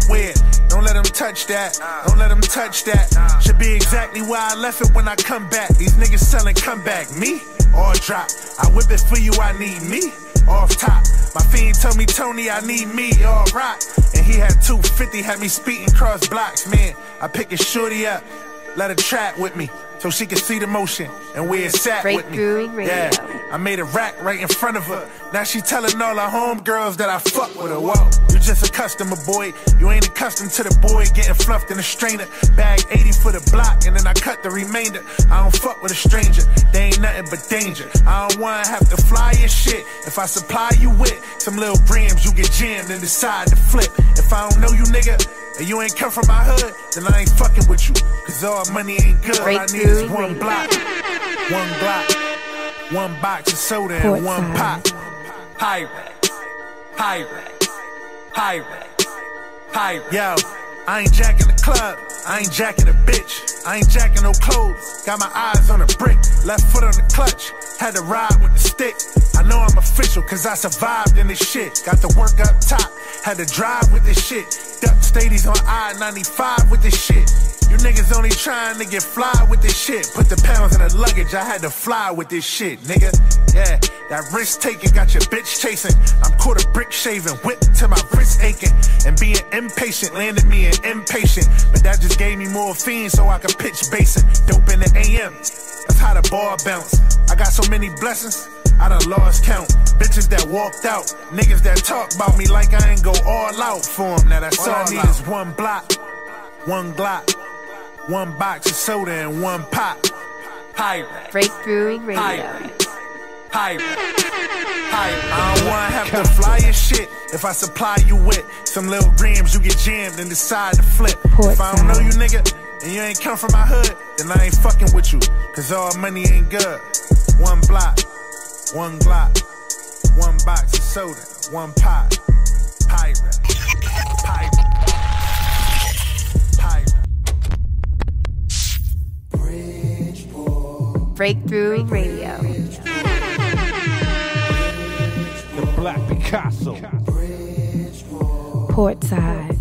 weird. Don't let them touch that. Don't let them touch that. Should be exactly where I left it when I come back. These niggas selling comeback. Me? Or drop. I whip it for you, I need me. Off top. My fiend told me, Tony, I need me. All rock. And he had 250, had me speeding cross blocks. Man, I pick a shorty up. Let her trap with me. So she can see the motion and where it sat with me. Yeah, I made a rack right in front of her. Now she telling all her homegirls that I fuck with her. Whoa, you just a customer, boy. You ain't accustomed to the boy getting fluffed in a strainer. Bag 80 for the block and then I cut the remainder. I don't fuck with a stranger. They ain't nothing but danger. I don't wanna have to fly your shit. If I supply you with some little grams, you get jammed and decide to flip. If I don't know you, nigga, and you ain't come from my hood, then I ain't fucking with you. Cause all money ain't good. All I need is one block, one Glock, one box of soda and one pop. Pirate, pirate, pirate, pirate. Yo, I ain't jacking the club, I ain't jacking a bitch. I ain't jacking no clothes, got my eyes on a brick. Left foot on the clutch, had to ride with the stick. I know I'm official cause I survived in this shit. Got the work up top, had to drive with this shit. Duck Stadies on I-95 with this shit. You niggas only trying to get fly with this shit. Put the pounds in the luggage, I had to fly with this shit, nigga. Yeah, that risk taking got your bitch chasing. I'm quarter brick shaving, whipped till my wrist aching. And being impatient landed me an impatient. But that just gave me more fiends so I could pitch basin. Dope in the AM, that's how the ball bounce. I got so many blessings, I done lost count. Bitches that walked out, niggas that talk about me like I ain't go all out for them. Now that's all I need is one block, one Glock, one box of soda and one pop. Pirate. Breakthrough Radio. Pirate. Pirate. Pirate. I don't wanna have to fly your shit. If I supply you with some little grams, you get jammed and decide to flip. If I don't know you, nigga, and you ain't come from my hood, then I ain't fucking with you. Cause all money ain't good. One block, one Glock, one box of soda, one pop. Pirate. Pirate. Breakthrough Radio. The Black Picasso. Portside.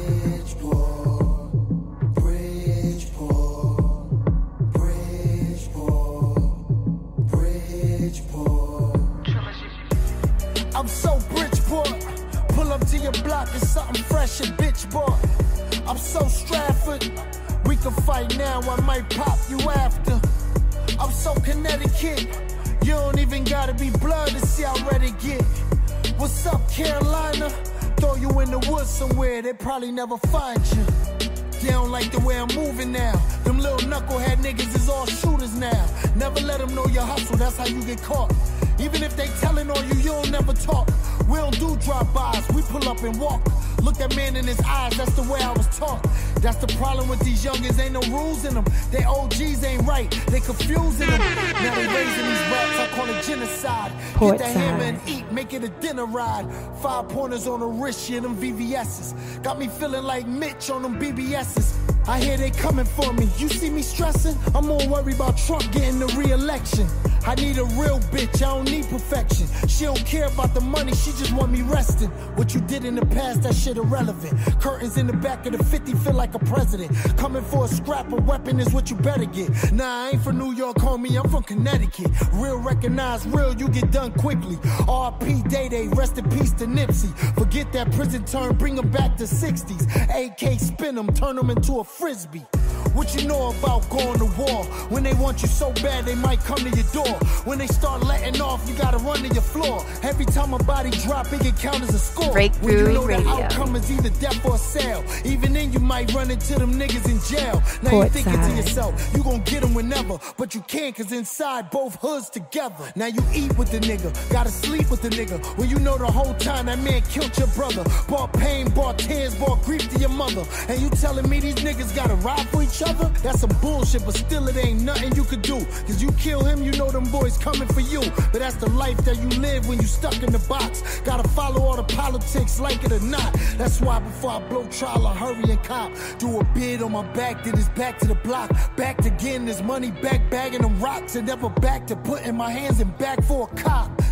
I'm so Bridgeport. Pull up to your block and something fresh and bitch bought. I'm so Stratford. We can fight now, I might pop you after. I'm so Connecticut. You don't even gotta be blood to see how ready get. What's up, Carolina? Throw you in the woods somewhere, they probably never find you. They don't like the way I'm moving now. Them little knucklehead niggas is all shooters now. Never let them know your hustle, that's how you get caught. Even if they telling on you, you'll never talk. We don't do drop-bys, we pull up and walk. Look that man in his eyes, that's the way I was taught. That's the problem with these youngins, ain't no rules in them. They OGs ain't right, they confusing them. Now they raising these raps, I call it genocide. Get that hammer and eat, make it a dinner ride. 5 pointers on the wrist, yeah, them VVS's. Got me feeling like Mitch on them BBS's. I hear they coming for me, you see me stressing? I'm more worried about Trump getting the re-election. I need a real bitch, I don't need perfection. She don't care about the money, she just want me resting. What you did in the past, that shit irrelevant. Curtains in the back of the 50 feel like a president. Coming for a scrap, a weapon is what you better get. Nah, I ain't from New York, homie, I'm from Connecticut. Real recognize real, you get done quickly. R.P. Day-Day, rest in peace to Nipsey. Forget that prison term, bring them back to 60s. AK spin them, turn them into a frisbee. What you know about going to war? When they want you so bad, they might come to your door. When they start letting off, you gotta run to your floor. Every time a body drop, it can count as a score. Breakthrough when you know Radio. the outcome is either death or sale. Even then, you might run into them niggas in jail. Now you thinking to yourself, you gon' get them whenever. But you can't, cause inside both hoods together. Now you eat with the nigga, gotta sleep with the nigga. When you know the whole time that man killed your brother. Brought pain, brought tears, brought grief to your mother. And you telling me these niggas gotta ride for each other? That's some bullshit, but still it ain't nothing you could do. Cause you kill him, you know them boys coming for you. But that's the life that you live when you stuck in the box. Gotta follow all the politics, like it or not. That's why before I blow trial, I hurry and cop. Do a bid on my back, then it's back to the block. Back to getting this money back, bagging them rocks. And never back to putting my hands in back for a cop.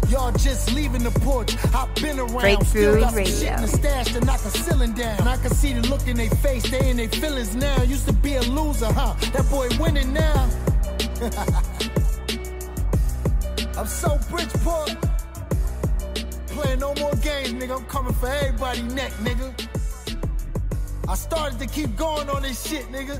Y'all just leaving the porch. I've been around. Breakthrough Still got some Radio. shit in the stash to knock the ceiling down. And I can see the look in their face. They in their feelings now. Used to be a loser, huh? That boy winning now. I'm so Bridgeport. Playing no more games, nigga. I'm coming for everybody neck, nigga. I started to keep going on this shit, nigga.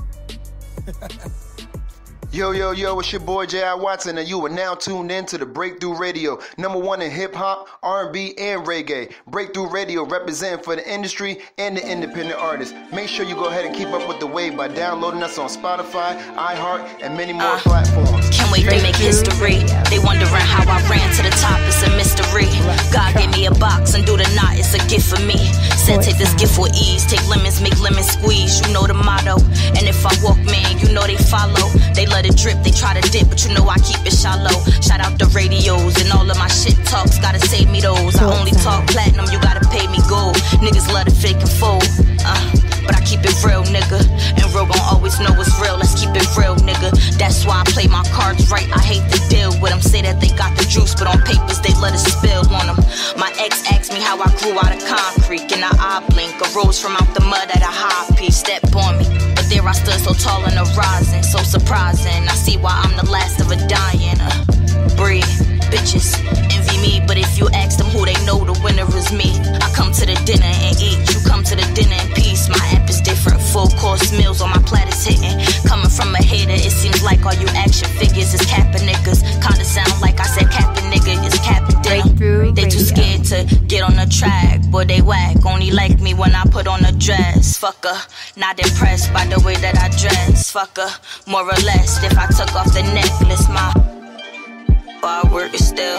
Yo, yo, yo, it's your boy J.I. Watson, and you are now tuned in to the Breakthrough Radio, #1 in hip-hop, R&B, and reggae. Breakthrough Radio representing for the industry and the independent artists. Make sure you go ahead and keep up with the wave by downloading us on Spotify, iHeart, and many more platforms. Can't wait to make history. They wondering how I ran to the top, it's a mystery. God gave me a box and do the knot, it's a gift for me. Said take this gift with ease, take lemons, make lemon squeeze. You know the motto, and if I walk, man, you know they follow. They let it drip, they try to dip, but you know I keep it shallow. Shout out the radios and all of my shit talks, gotta save me those. I only talk platinum, you gotta pay me gold. Niggas love to fake and fold, but I keep it real, nigga. And real gon' always know it's real, let's keep it real, nigga. That's why I play my cards right, I hate to deal with them. Say that they got the juice, but on papers they let it spill on them. My ex asked me how I grew out of concrete, and I blink, arose from out the mud at a high piece. Step on me, but there I stood so tall and a rising, so surprising. I see why I'm the last of a dying. Breathe, bitches envy me, but if you ask them who they know, the winner is me. I come to the dinner and eat, you come to the dinner in peace. My app is different, full course meals on my platters hitting. Coming from a hater, it seems like all you action figures is capping niggas. Kinda sound like I said capping nigga, it's capping dinner. They too scared to get on the track, boy they whack. Only like me when I put on a dress. Fucker, not impressed by the way that I dress. Fucker, more or less, if I took off the necklace, my bar work is still.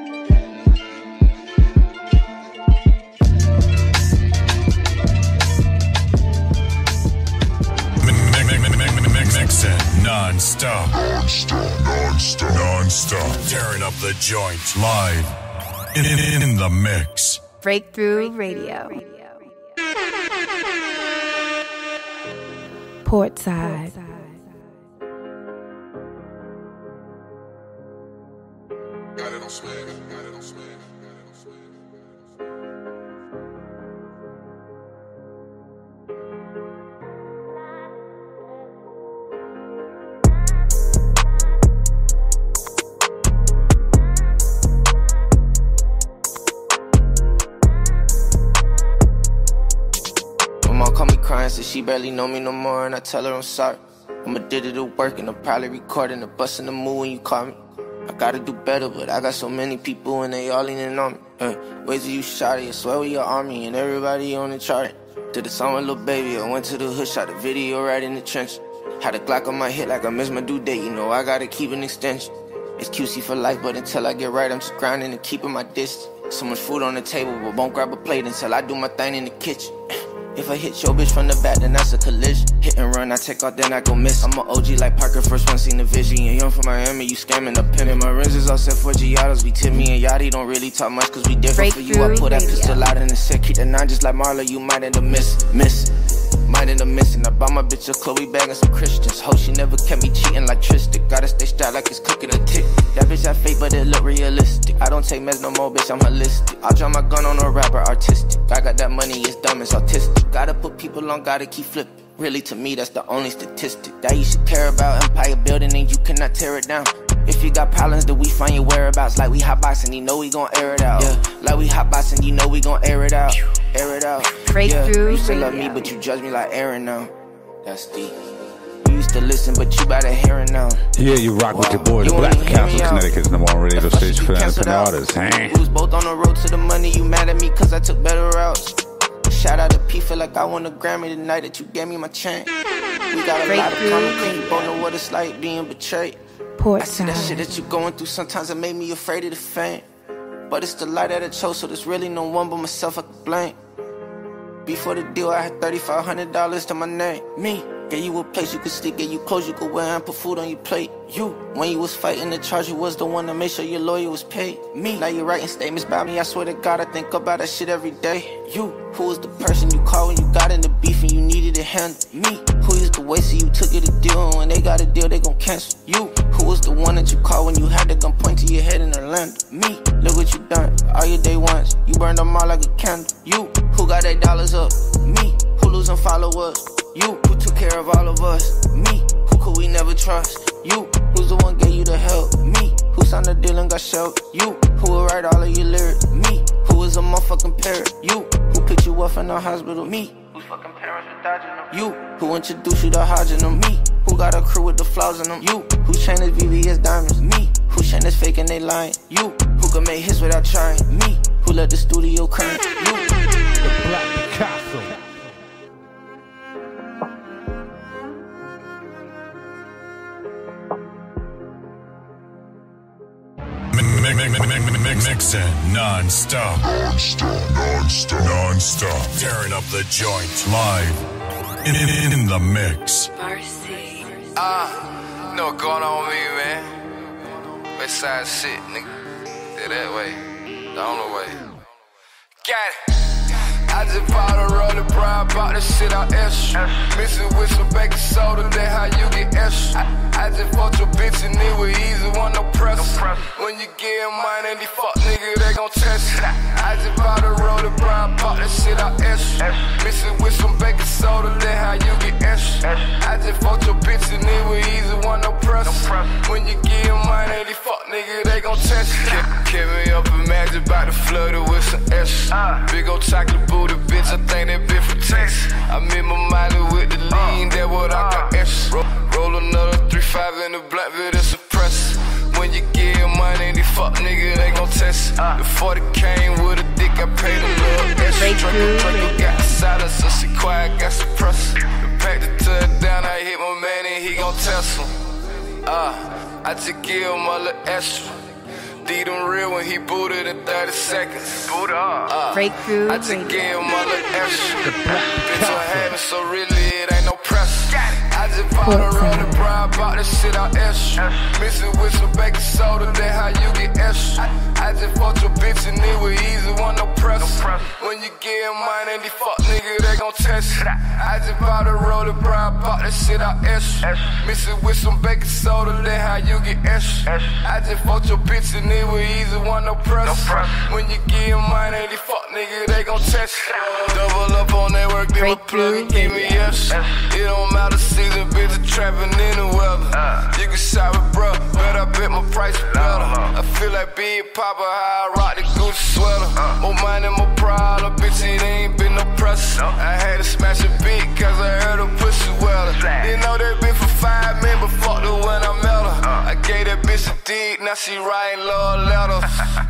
Mix it non-stop. Non-stop. Tearing up the joint live in the mix. Breakthrough Radio. Portside. Got it on swag. Call me crying, said she barely know me no more, and I tell her I'm sorry. I'ma did it at work, and I'm probably recording the bus in the mood when you call me. I gotta do better, but I got so many people and they all leaning on me. Ways you shot it, I swear with your army and everybody on the chart. Did the song with Lil Baby, I went to the hood, shot the video right in the trench. Had a Glock on my hip like I missed my due date, you know I gotta keep an extension. It's QC for life, but until I get right, I'm just grinding and keeping my distance. So much food on the table, but won't grab a plate until I do my thing in the kitchen. If I hit your bitch from the back, then that's a collision. Hit and run, I take off, then I go miss. I'm an OG like Parker, first one seen the vision. And young from Miami, you scamming the pin. And my rims is all set for Giottos. We tip me and Yachty, don't really talk much, cause we different. For you, I pull that pistol out in the set. Keep the 9 just like Marlo, you might end up miss. Might end up missing. I bought my bitch a Chloe bag and some Christians. Hope she never kept me cheating like Tristan. Gotta stay strapped like it's cooking a tick. That bitch I fake, but it look realistic. I don't take meds no more, bitch, I'm holistic. I draw my gun on a rapper, artistic. I got that money, it's dumb, it's autistic. Gotta put people on, gotta keep flipping. Really, to me, that's the only statistic that you should care about. Empire building and you cannot tear it down. If you got problems, then we find your whereabouts. Like we hotboxing, you know we gon' air it out. Yeah, like we hotboxing, you know we gon' air it out. Air it out. Breakthrough You still love me, but you judge me like Aaron now. That's deep. You used to listen, but you better hear it now. Yeah, you rock with your boy, the Black Castle, Connecticut's #1 radio station for independent artists. We was both on the road to the money. You mad at me cause I took better routes. Shout out to P, feel like I won a Grammy the night that you gave me my chain. We got a lot of common, cause you both know what it's like being betrayed. I see that shit that you going through, sometimes it made me afraid of the fame. But it's the light that I chose, so there's really no one but myself I could blame. Before the deal, I had $3,500 to my name. Me, gave you a place you could sleep, gave you clothes you could wear, and put food on your plate. You, when you was fighting the charge, you was the one to make sure your lawyer was paid. Me, now you're writing statements about me, I swear to God, I think about that shit every day. You, who was the person you called when you got in the beef and you needed easy to handle. Me, who used to wait so you took it a deal, and when they got a deal, they gon' cancel. You, who was the one that you called when you had the gun point to your head in Orlando. Me, look what you done, all your day ones, you burned them all like a candle. You, who got their dollars up. Me, who losing followers. You, who took care of all of us. Me, who could we never trust. You, who's the one gave you the help. Me, who signed the deal and got shelled. You, who will write all of your lyrics. Me, who was a motherfucking parrot. You, who picked you up in the hospital. Me, whose fucking parents were dodging them. You, who introduced you to Hodging them. Me, who got a crew with the flaws in them. You, who chain is VVS diamonds. Me, who chain is fake and they lying. You, who can make hits without trying. Me, who let the studio crank. You, the Black Picasso. Mixing non-stop. Tearing up the joint live in the mix. You know what's going on with me, man? Westside shit, nigga. They're that way. The only way. Got it. I just bought a roll of brown, bought this shit out extra. Mixing with some baking soda, that's how you get extra. I just fucked your bitch and it was easy, want no press. When you get money, these fuck niggas, they gon' test it. I just bought a roll of brown, bought this shit out extra. Mixing with some baking soda, that's how you get extra. I just fucked your bitch and it was easy, want no press. When you get money, these fuck niggas, they gon' test it. Kept me up and magic, about to flood it with some extra. Big ol' chocolate booty, bitch, I think that bitch from Texas. I made my Miley with the lean, that what I got extra. Roll another 3-5 in the black bit and suppress. When you get money, these fuck niggas, they gon' test. The 40 came with a dick, I paid a little extra. Drink got the silence, so she quiet, got suppressed. The pack to turn down, I hit my man and he gon' test him. I just give him a little extra. Did him real when he booted in 30 seconds. Boot up. Breakthrough I just gave him a little extra. Bitch, I'm having, so really it ain't no pressure. I just bought a roll of brown, bought this shit out extra. Mixing with some baking soda, that's how you get extra. I just fucked your bitch and it was easy, want no press. When you get money, these fuck niggas, they gon' test it. I just bought a roll of brown, bought this shit out extra. Mixing with some baking soda, that's how you get extra. I just fucked your bitch and it was easy, want no press. When you get money, these fuck niggas, they gon' test it. Double up on that work, then my plug and give me extra. It don't matter season, bitch, I'm trapping in the weather. You can shop with bruh, but I bet my price is better. I feel like Big Papa, how I rock the Gucci sweater. More money, more problem, bitch, it ain't been no pressure. I had to smash a beat, cause I heard her pussy wetter. Didn't know that bitch for 5 minutes, but fucked her when I met her. I gave that bitch a dick, now she writing love letters.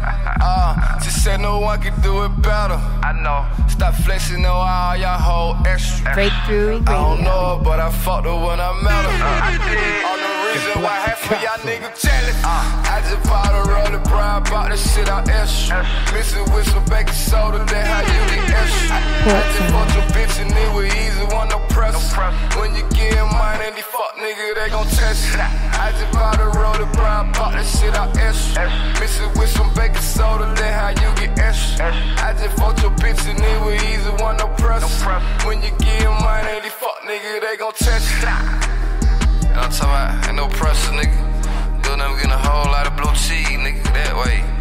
She said no one can do it better. I know. Stop flexing on all y'all whole extra. Breakthrough Radio. I don't know her, but I fucked her when I met her. All the reason why half of y'all niggas jealous. I just bought a roll of brown, bought this shit out extra. Mixing with some baking soda, that's how you get extra. I just fucked your bitch and it was easy, want no press. When you get money, these fuck niggas, they gon' test it. I just bought a roll of brown, bought this shit out extra. Mixing with some baking soda, that's how you get extra. I just fucked your bitch and it was easy, want no press. When you get money, these fuck niggas, they gon' test it. You know what I'm talking about? Ain't no pressure, nigga. You'll never get a whole lot of blue cheese, nigga, that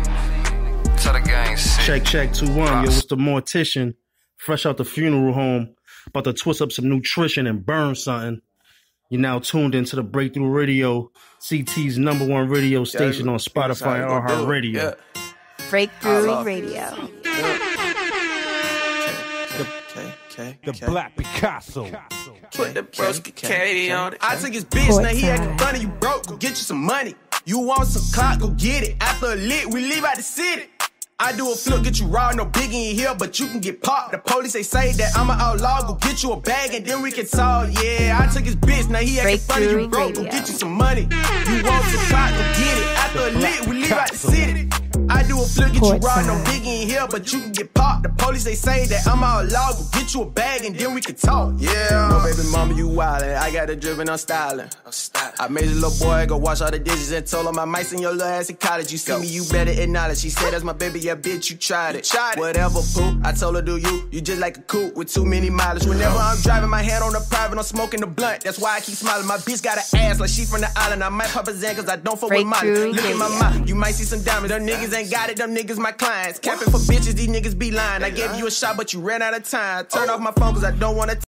way. Tell the gang shit. Check 2-1, yo, it's the Mortician. Fresh out the funeral home. About to twist up some nutrition and burn something. You're now tuned into the Breakthrough Radio, CT's #1 radio station on Spotify and iHeartRadio. Breakthrough Radio. The Black Picasso. Put the broski K on it. I took his bitch, now he acting funny. You broke, go get you some money. You want some clock, go get it. After a lick, we leave out the city. I do a flip, get you raw, no big in here, but you can get popped. The police, they say that I'm an outlaw. Go get you a bag and then we can talk. Yeah, I took his bitch, now he acting funny. You broke, go get you some money. You want some clock, go get it. After a lick, we leave out the city. I do a flip, get you raw, no biggie in here, but you can get popped. The police, they say that I'm all law. Go get you a bag and then we can talk. Yeah. No, baby mama, you wildin'. I got the drip and I'm styling. I made a little boy go wash all the dishes and told him I might send your little ass in college. You see me, you better acknowledge. She said that's my baby, yeah, bitch, you tried it. Whatever, poo. I told her, do you just like a coupe with too many mileage. Whenever I'm driving my hand on the private, I'm smoking the blunt. That's why I keep smiling. My bitch got an ass like she from the island. I might pop a Zan cause I don't fuck with Molly. Look at my mouth, you might see some diamonds. Them niggas ain't got it, them niggas my clients. Capping for bitches, these niggas be lying. I gave you a shot, but you ran out of time. Turn off my phone cause I don't wanna